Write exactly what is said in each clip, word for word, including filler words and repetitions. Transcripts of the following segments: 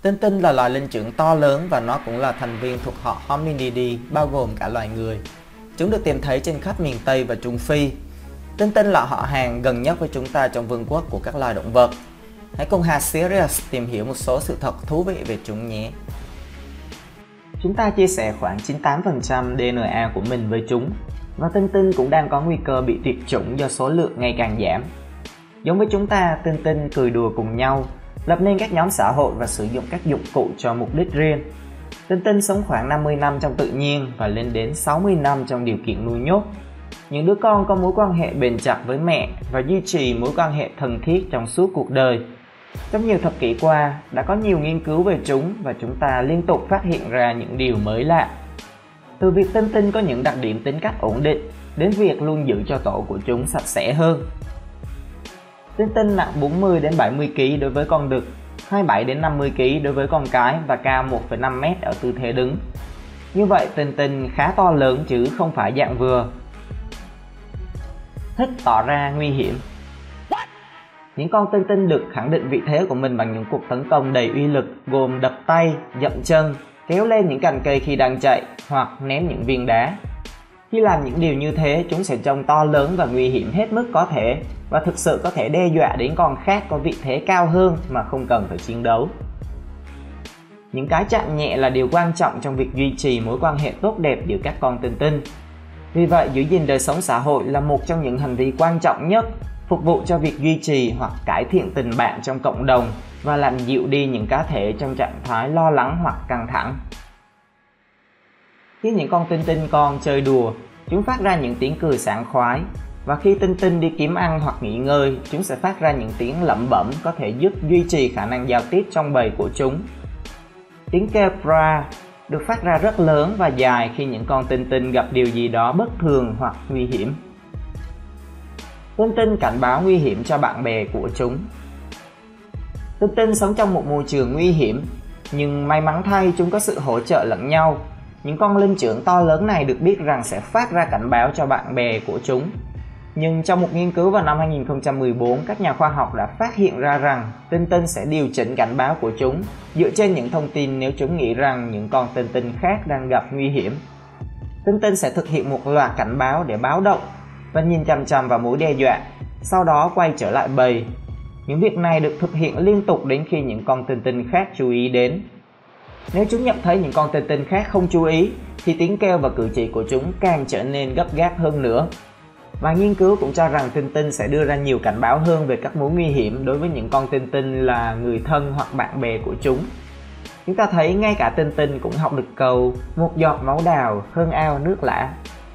Tinh tinh là loài linh trưởng to lớn và nó cũng là thành viên thuộc họ Hominidae, bao gồm cả loài người. Chúng được tìm thấy trên khắp miền Tây và Trung Phi. Tinh tinh là họ hàng gần nhất với chúng ta trong vương quốc của các loài động vật. Hãy cùng Hà Sirius tìm hiểu một số sự thật thú vị về chúng nhé. Chúng ta chia sẻ khoảng chín mươi tám phần trăm đê en a của mình với chúng, và tinh tinh cũng đang có nguy cơ bị tuyệt chủng do số lượng ngày càng giảm. Giống với chúng ta, tinh tinh cười đùa cùng nhau, lập nên các nhóm xã hội và sử dụng các dụng cụ cho mục đích riêng. Tinh tinh sống khoảng năm mươi năm trong tự nhiên và lên đến sáu mươi năm trong điều kiện nuôi nhốt. Những đứa con có mối quan hệ bền chặt với mẹ và duy trì mối quan hệ thân thiết trong suốt cuộc đời. Trong nhiều thập kỷ qua, đã có nhiều nghiên cứu về chúng và chúng ta liên tục phát hiện ra những điều mới lạ. Từ việc tinh tinh có những đặc điểm tính cách ổn định đến việc luôn giữ cho tổ của chúng sạch sẽ hơn. Tinh tinh nặng bốn mươi đến bảy mươi ki lô gam đối với con đực, hai mươi bảy đến năm mươi ki lô gam đối với con cái và cao một phẩy năm mét ở tư thế đứng. Như vậy, tinh tinh khá to lớn chứ không phải dạng vừa. Thích tỏ ra nguy hiểm. Những con tinh tinh đực khẳng định vị thế của mình bằng những cuộc tấn công đầy uy lực, gồm đập tay, dậm chân, kéo lên những cành cây khi đang chạy hoặc ném những viên đá. Khi làm những điều như thế, chúng sẽ trông to lớn và nguy hiểm hết mức có thể, và thực sự có thể đe dọa đến con khác có vị thế cao hơn mà không cần phải chiến đấu. Những cái chạm nhẹ là điều quan trọng trong việc duy trì mối quan hệ tốt đẹp giữa các con tinh tinh. Vì vậy, giữ gìn đời sống xã hội là một trong những hành vi quan trọng nhất, phục vụ cho việc duy trì hoặc cải thiện tình bạn trong cộng đồng và làm dịu đi những cá thể trong trạng thái lo lắng hoặc căng thẳng. Khi những con tinh tinh con chơi đùa, chúng phát ra những tiếng cười sảng khoái, và khi tinh tinh đi kiếm ăn hoặc nghỉ ngơi, chúng sẽ phát ra những tiếng lẩm bẩm có thể giúp duy trì khả năng giao tiếp trong bầy của chúng. Tiếng kêu pra được phát ra rất lớn và dài khi những con tinh tinh gặp điều gì đó bất thường hoặc nguy hiểm. Tinh tinh cảnh báo nguy hiểm cho bạn bè của chúng. Tinh tinh sống trong một môi trường nguy hiểm, nhưng may mắn thay chúng có sự hỗ trợ lẫn nhau. Những con linh trưởng to lớn này được biết rằng sẽ phát ra cảnh báo cho bạn bè của chúng. Nhưng trong một nghiên cứu vào năm hai nghìn không trăm mười bốn, các nhà khoa học đã phát hiện ra rằng tinh tinh sẽ điều chỉnh cảnh báo của chúng dựa trên những thông tin nếu chúng nghĩ rằng những con tinh tinh khác đang gặp nguy hiểm. Tinh tinh sẽ thực hiện một loạt cảnh báo để báo động và nhìn chằm chằm vào mối đe dọa, sau đó quay trở lại bầy. Những việc này được thực hiện liên tục đến khi những con tinh tinh khác chú ý đến. Nếu chúng nhận thấy những con tinh tinh khác không chú ý, thì tiếng kêu và cử chỉ của chúng càng trở nên gấp gáp hơn nữa. Và nghiên cứu cũng cho rằng tinh tinh sẽ đưa ra nhiều cảnh báo hơn về các mối nguy hiểm đối với những con tinh tinh là người thân hoặc bạn bè của chúng. Chúng ta thấy ngay cả tinh tinh cũng học được câu một giọt máu đào hơn ao nước lã.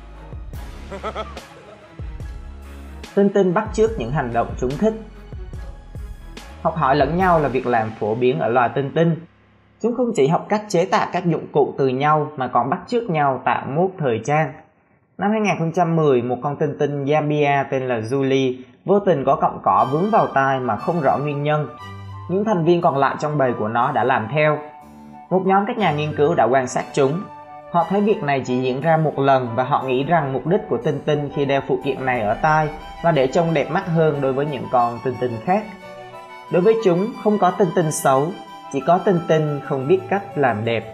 Tinh tinh bắt chước những hành động chúng thích. Học hỏi lẫn nhau là việc làm phổ biến ở loài tinh tinh. Chúng không chỉ học cách chế tạo các dụng cụ từ nhau mà còn bắt chước nhau tạo mốt thời trang. Năm hai nghìn không trăm mười, một con tinh tinh Zambia tên là Julie vô tình có cọng cỏ vướng vào tai mà không rõ nguyên nhân. Những thành viên còn lại trong bầy của nó đã làm theo. Một nhóm các nhà nghiên cứu đã quan sát chúng. Họ thấy việc này chỉ diễn ra một lần và họ nghĩ rằng mục đích của tinh tinh khi đeo phụ kiện này ở tai là để trông đẹp mắt hơn đối với những con tinh tinh khác. Đối với chúng, không có tinh tinh xấu, chỉ có tinh tinh không biết cách làm đẹp.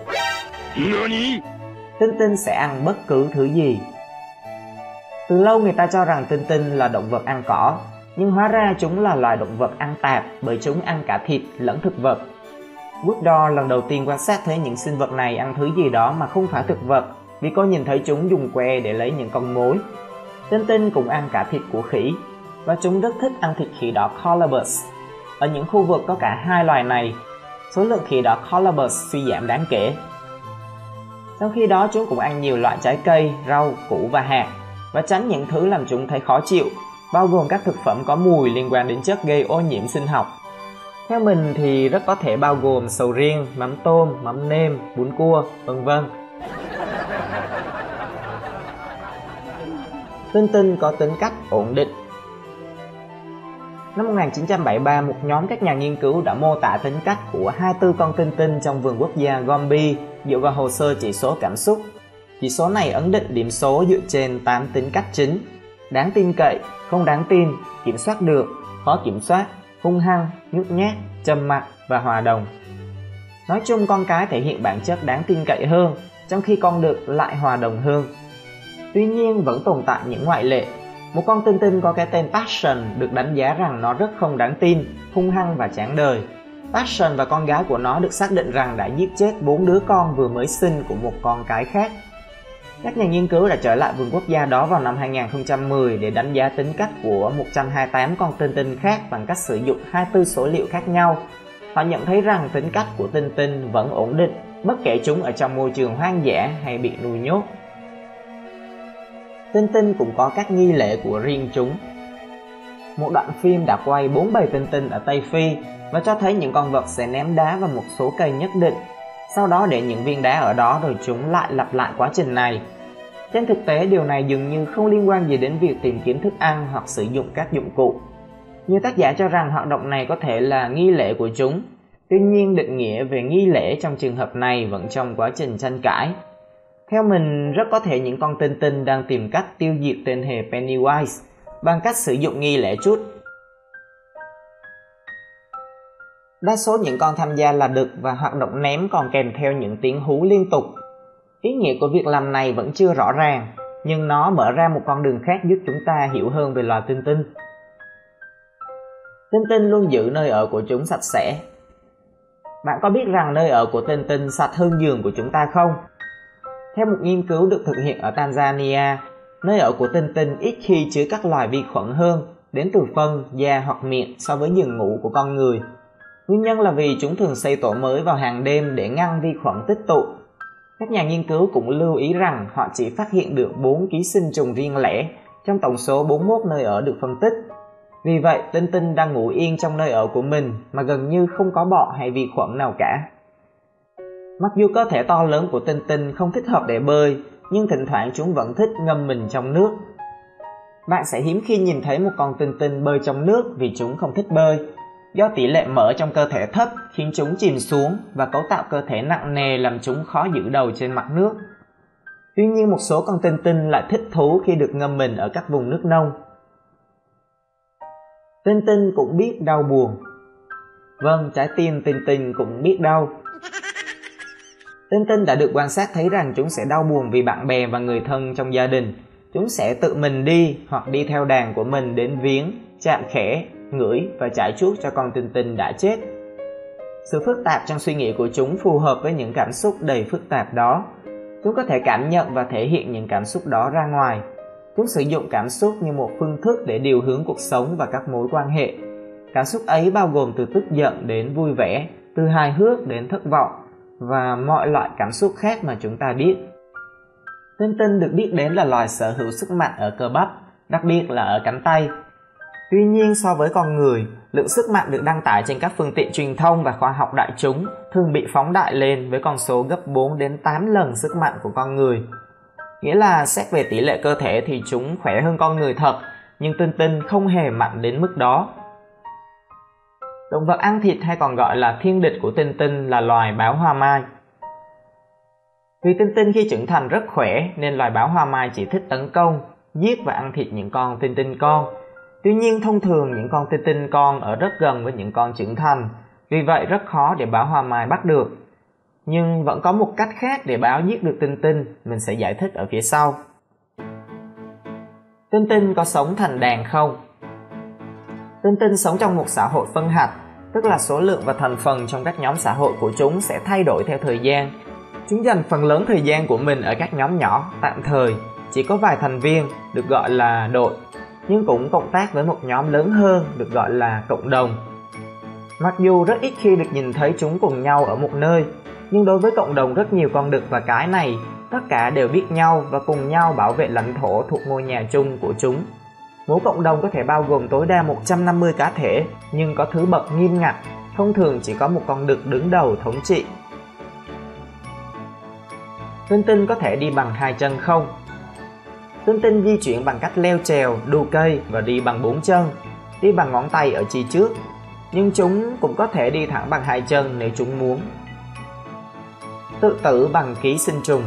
Tinh tinh sẽ ăn bất cứ thứ gì. Từ lâu người ta cho rằng tinh tinh là động vật ăn cỏ, nhưng hóa ra chúng là loài động vật ăn tạp bởi chúng ăn cả thịt lẫn thực vật. Woodrow lần đầu tiên quan sát thấy những sinh vật này ăn thứ gì đó mà không phải thực vật, vì cô nhìn thấy chúng dùng que để lấy những con mối. Tinh tinh cũng ăn cả thịt của khỉ, và chúng rất thích ăn thịt khỉ đỏ Colobus. Ở những khu vực có cả hai loài này, số lượng khỉ đỏ Colobus suy giảm đáng kể. Trong khi đó, chúng cũng ăn nhiều loại trái cây, rau, củ và hạt, và tránh những thứ làm chúng thấy khó chịu, bao gồm các thực phẩm có mùi liên quan đến chất gây ô nhiễm sinh học. Theo mình thì rất có thể bao gồm sầu riêng, mắm tôm, mắm nêm, bún cua, vân vân. Tinh tinh có tính cách ổn định. Năm một nghìn chín trăm bảy mươi ba, một nhóm các nhà nghiên cứu đã mô tả tính cách của hai mươi tư con tinh tinh trong vườn quốc gia Gombe dựa vào hồ sơ chỉ số cảm xúc. Chỉ số này ấn định điểm số dựa trên tám tính cách chính: đáng tin cậy, không đáng tin, kiểm soát được, khó kiểm soát, hung hăng, nhút nhát, trầm mặc và hòa đồng. Nói chung con cái thể hiện bản chất đáng tin cậy hơn, trong khi con đực lại hòa đồng hơn. Tuy nhiên vẫn tồn tại những ngoại lệ. Một con tinh tinh có cái tên Passion được đánh giá rằng nó rất không đáng tin, hung hăng và chán đời. Passion và con gái của nó được xác định rằng đã giết chết bốn đứa con vừa mới sinh của một con cái khác. Các nhà nghiên cứu đã trở lại vườn quốc gia đó vào năm hai nghìn không trăm mười để đánh giá tính cách của một trăm hai mươi tám con tinh tinh khác bằng cách sử dụng hai mươi tư số liệu khác nhau. Họ nhận thấy rằng tính cách của tinh tinh vẫn ổn định, bất kể chúng ở trong môi trường hoang dã hay bị nuôi nhốt. Tinh tinh cũng có các nghi lễ của riêng chúng. Một đoạn phim đã quay bốn bầy tinh tinh ở Tây Phi và cho thấy những con vật sẽ ném đá vào một số cây nhất định, sau đó để những viên đá ở đó rồi chúng lại lặp lại quá trình này. Trên thực tế, điều này dường như không liên quan gì đến việc tìm kiếm thức ăn hoặc sử dụng các dụng cụ. Nhiều tác giả cho rằng hoạt động này có thể là nghi lễ của chúng. Tuy nhiên, định nghĩa về nghi lễ trong trường hợp này vẫn trong quá trình tranh cãi. Theo mình, rất có thể những con tinh tinh đang tìm cách tiêu diệt tên hề Pennywise bằng cách sử dụng nghi lễ chút. Đa số những con tham gia là đực và hoạt động ném còn kèm theo những tiếng hú liên tục. Ý nghĩa của việc làm này vẫn chưa rõ ràng, nhưng nó mở ra một con đường khác giúp chúng ta hiểu hơn về loài tinh tinh. Tinh tinh luôn giữ nơi ở của chúng sạch sẽ. Bạn có biết rằng nơi ở của tinh tinh sạch hơn giường của chúng ta không? Theo một nghiên cứu được thực hiện ở Tanzania, nơi ở của tinh tinh ít khi chứa các loài vi khuẩn hơn đến từ phân, da hoặc miệng so với giường ngủ của con người. Nguyên nhân là vì chúng thường xây tổ mới vào hàng đêm để ngăn vi khuẩn tích tụ. Các nhà nghiên cứu cũng lưu ý rằng họ chỉ phát hiện được bốn ký sinh trùng riêng lẻ trong tổng số bốn mươi mốt nơi ở được phân tích. Vì vậy, tinh tinh đang ngủ yên trong nơi ở của mình mà gần như không có bọ hay vi khuẩn nào cả. Mặc dù cơ thể to lớn của tinh tinh không thích hợp để bơi, nhưng thỉnh thoảng chúng vẫn thích ngâm mình trong nước. Bạn sẽ hiếm khi nhìn thấy một con tinh tinh bơi trong nước vì chúng không thích bơi. Do tỷ lệ mỡ trong cơ thể thấp khiến chúng chìm xuống và cấu tạo cơ thể nặng nề làm chúng khó giữ đầu trên mặt nước. Tuy nhiên, một số con tinh tinh lại thích thú khi được ngâm mình ở các vùng nước nông. Tinh tinh cũng biết đau buồn. Vâng, trái tim tinh tinh cũng biết đau. Tinh tinh đã được quan sát thấy rằng chúng sẽ đau buồn vì bạn bè và người thân trong gia đình. Chúng sẽ tự mình đi hoặc đi theo đàn của mình đến viếng, chạm khẽ, ngửi và chải chuốt cho con tinh tinh đã chết. Sự phức tạp trong suy nghĩ của chúng phù hợp với những cảm xúc đầy phức tạp đó. Chúng có thể cảm nhận và thể hiện những cảm xúc đó ra ngoài. Chúng sử dụng cảm xúc như một phương thức để điều hướng cuộc sống và các mối quan hệ. Cảm xúc ấy bao gồm từ tức giận đến vui vẻ, từ hài hước đến thất vọng và mọi loại cảm xúc khác mà chúng ta biết. Tinh tinh được biết đến là loài sở hữu sức mạnh ở cơ bắp, đặc biệt là ở cánh tay. Tuy nhiên, so với con người, lượng sức mạnh được đăng tải trên các phương tiện truyền thông và khoa học đại chúng thường bị phóng đại lên với con số gấp bốn đến tám lần sức mạnh của con người. Nghĩa là xét về tỷ lệ cơ thể thì chúng khỏe hơn con người thật, nhưng tinh tinh không hề mạnh đến mức đó. Động vật ăn thịt hay còn gọi là thiên địch của tinh tinh là loài báo hoa mai. Vì tinh tinh khi trưởng thành rất khỏe nên loài báo hoa mai chỉ thích tấn công, giết và ăn thịt những con tinh tinh con. Tuy nhiên, thông thường những con tinh tinh con ở rất gần với những con trưởng thành, vì vậy rất khó để báo hoa mai bắt được. Nhưng vẫn có một cách khác để báo giết được tinh tinh, mình sẽ giải thích ở phía sau. Tinh tinh có sống thành đàn không? Tinh tinh sống trong một xã hội phân hạch, tức là số lượng và thành phần trong các nhóm xã hội của chúng sẽ thay đổi theo thời gian. Chúng dành phần lớn thời gian của mình ở các nhóm nhỏ, tạm thời, chỉ có vài thành viên, được gọi là đội, nhưng cũng cộng tác với một nhóm lớn hơn, được gọi là cộng đồng. Mặc dù rất ít khi được nhìn thấy chúng cùng nhau ở một nơi, nhưng đối với cộng đồng rất nhiều con đực và cái này, tất cả đều biết nhau và cùng nhau bảo vệ lãnh thổ thuộc ngôi nhà chung của chúng. Mỗi cộng đồng có thể bao gồm tối đa một trăm năm mươi cá thể, nhưng có thứ bậc nghiêm ngặt, thông thường chỉ có một con đực đứng đầu thống trị. Tinh tinh có thể đi bằng hai chân không? Tinh tinh di chuyển bằng cách leo trèo, đu cây và đi bằng bốn chân, đi bằng ngón tay ở chi trước. Nhưng chúng cũng có thể đi thẳng bằng hai chân nếu chúng muốn. Tự tử bằng ký sinh trùng.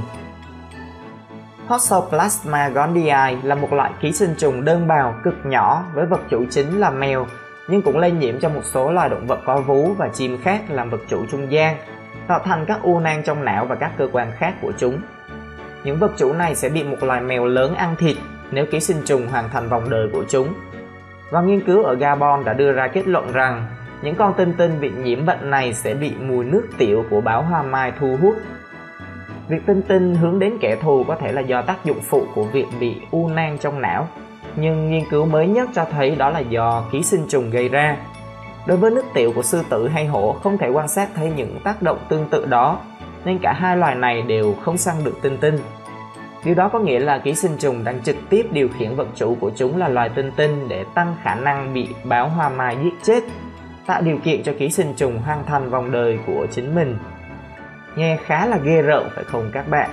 Toxoplasma gondii là một loại ký sinh trùng đơn bào cực nhỏ với vật chủ chính là mèo, nhưng cũng lây nhiễm cho một số loài động vật có vú và chim khác làm vật chủ trung gian. tạo thành các u nang trong não và các cơ quan khác của chúng. Những vật chủ này sẽ bị một loài mèo lớn ăn thịt nếu ký sinh trùng hoàn thành vòng đời của chúng. Và nghiên cứu ở Gabon đã đưa ra kết luận rằng những con tinh tinh bị nhiễm bệnh này sẽ bị mùi nước tiểu của báo hoa mai thu hút. Việc tinh tinh hướng đến kẻ thù có thể là do tác dụng phụ của việc bị u nang trong não, nhưng nghiên cứu mới nhất cho thấy đó là do ký sinh trùng gây ra. Đối với nước tiểu của sư tử hay hổ không thể quan sát thấy những tác động tương tự đó, nên cả hai loài này đều không săn được tinh tinh. Điều đó có nghĩa là ký sinh trùng đang trực tiếp điều khiển vật chủ của chúng là loài tinh tinh để tăng khả năng bị báo hoa mai giết chết, tạo điều kiện cho ký sinh trùng hoàn thành vòng đời của chính mình. Nghe khá là ghê rợn phải không các bạn?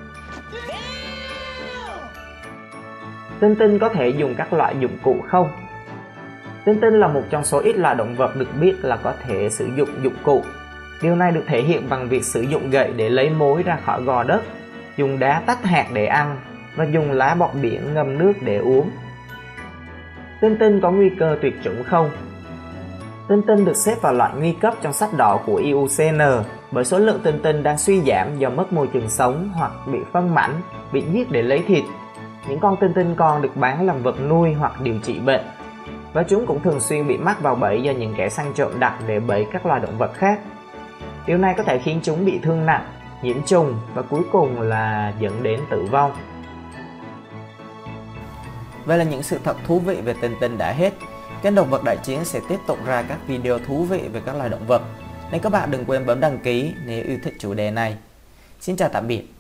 Tinh tinh có thể dùng các loại dụng cụ không? Tinh tinh là một trong số ít loài động vật được biết là có thể sử dụng dụng cụ. Điều này được thể hiện bằng việc sử dụng gậy để lấy mối ra khỏi gò đất, dùng đá tách hạt để ăn và dùng lá bọt biển ngâm nước để uống. Tinh tinh có nguy cơ tuyệt chủng không? Tinh tinh được xếp vào loại nguy cấp trong sách đỏ của i u xê en bởi số lượng tinh tinh đang suy giảm do mất môi trường sống hoặc bị phân mảnh, bị giết để lấy thịt. Những con tinh tinh con được bán làm vật nuôi hoặc điều trị bệnh, và chúng cũng thường xuyên bị mắc vào bẫy do những kẻ săn trộm đặt để bẫy các loài động vật khác. Điều này có thể khiến chúng bị thương nặng, nhiễm trùng và cuối cùng là dẫn đến tử vong. Vậy là những sự thật thú vị về tinh tinh đã hết. Kênh Động vật Đại Chiến sẽ tiếp tục ra các video thú vị về các loài động vật, nên các bạn đừng quên bấm đăng ký nếu yêu thích chủ đề này. Xin chào tạm biệt.